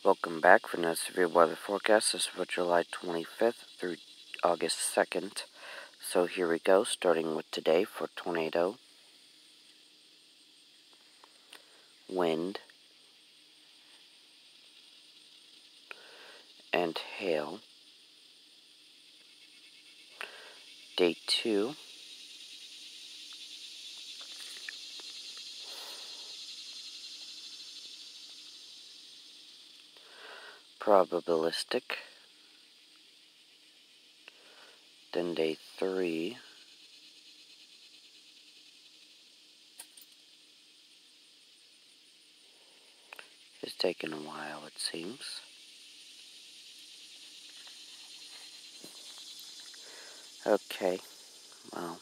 Welcome back for another severe weather forecast. This is for July 25th through August 2nd. So here we go, starting with today for tornado, wind, and hail. Day 2, probabilistic. Then day 3, it's taken a while, it seems. Okay, well,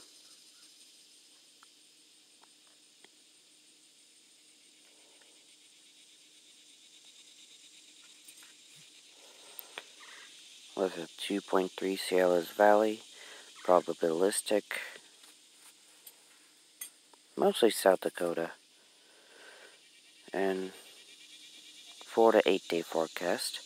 with a 2.3 Ciales Valley, probabilistic, mostly South Dakota, and 4 to 8 day forecast.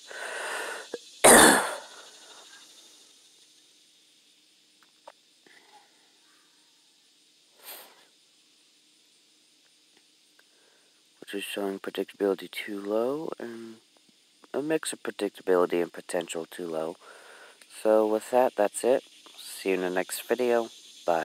Which is showing predictability too low and a mix of predictability and potential too low. So with that, that's it. See you in the next video.